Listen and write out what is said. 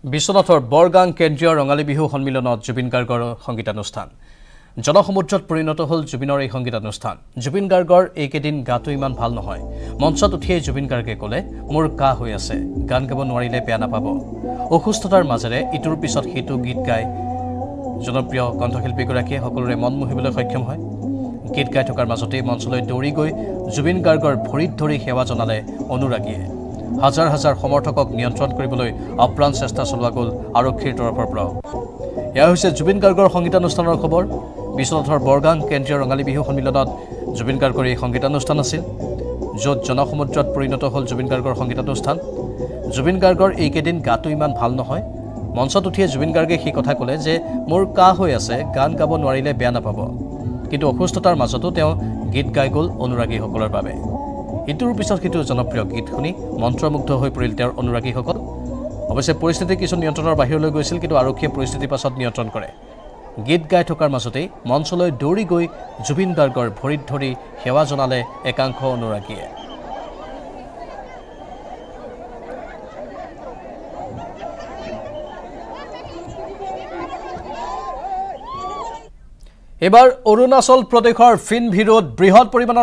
বিশ্বনাথৰ বৰগাং কেন্দ্ৰীয় ৰঙালী বিহু সন্মিলনত জুবিন গাৰ্গৰ সংগীতানুষ্ঠান জনসমুদ্ৰত পৰিণত হল জুবিনৰ এই সংগীতানুষ্ঠান জুবিন গাৰ্গৰ এইকেদিন গাটো ইমান ভাল নহয় মঞ্চত উঠিয়ে জুবিন গাৰ্গে ক'লে মোৰ কাহ হৈ আছে গান গাব নোৱাৰিলে বেয়া নাপাব অসুস্থতাৰ মাজেৰে ইটোৰ পিছত হিটো গীত গায় জনপ্ৰিয় কণ্ঠশিল্পীগৰাকীয়ে সকলোৰে মন মোহিবলৈ সক্ষম হয় গীত গাই থকাৰ মাজতে মঞ্চলৈ দৌৰি গৈ জুবিন গাৰ্গৰ ভৰিত ধৰি সেৱা জনালে অনুৰাগীয়ে হাজাৰ হাজাৰ সমৰ্থকক নিয়ন্ত্ৰণ কৰিবলৈ আপ্ৰাণ চেষ্টা চলোৱা গ'ল আৰক্ষীৰ তৰফৰ পৰা এয়া হৈছে জুবিন গাৰ্গৰ সংগীতানুষ্ঠানৰ খবৰ বিশ্বনাথৰ বৰগাং কেন্দ্ৰীয় ৰঙালী বিহু সন্মিলনত জুবিন গাৰ্গৰ এই সংগীতানুষ্ঠান আছিল য'ত জনসমুদ্ৰত পৰিণত হ'ল জুবিন গাৰ্গৰ সংগীতানুষ্ঠান জুবিন গাৰ্গৰ এইকেদিন গাটো ইমান ভাল নহয় মঞ্চত উঠিয়ে জুবিন গাৰ্গে সেই কথা ক'লে যে মোৰ কাহ হৈ আছে গান গাব নোৱাৰিলে বেয়া নাপাব কিন্তু অসুস্থতাৰ মাজতো তেওঁ গীত গাই গ'ল অনুৰাগীসকলৰ বাবে ইটোৰ পিছত সিটো জনপ্ৰিয় গীত শুনি মন্ত্ৰমুগ্ধ হৈ পৰিল তেওঁৰ অনুৰাগীসকল অৱশ্যে পৰিস্থিতি কিছু নিয়ন্ত্ৰণৰ বাহিৰলৈ গৈছিল কিন্তু আৰক্ষীয়ে পৰিস্থিতিৰ পাছত নিয়ন্ত্ৰণ কৰে গীত গাই থকাৰ মাজতেই মঞ্চলৈ দৌৰি গৈ জুবিন গাৰ্গৰ ভৰিত ধৰি সেৱা জনালে একাংশ অনুৰাগীয়ে এবাৰ অৰুণাচল প্ৰদেশৰ ফিনভিৰত বৃহৎ পৰিমাণৰ